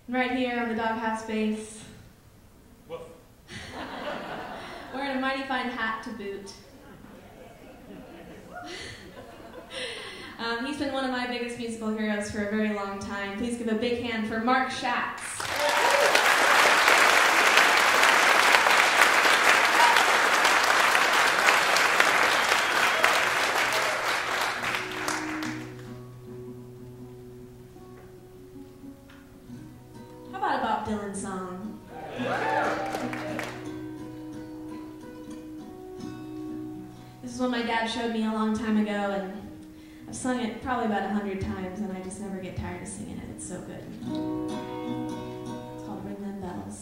Right here on the doghouse base. Woof. Wearing a mighty fine hat to boot. He's been one of my biggest musical heroes for a very long time. Please give a big hand for Mark Schatz. How about a Bob Dylan song? This is one my dad showed me a long time ago, and I've sung it probably about 100 times, and I just never get tired of singing it. It's so good. It's called Ring Them Bells.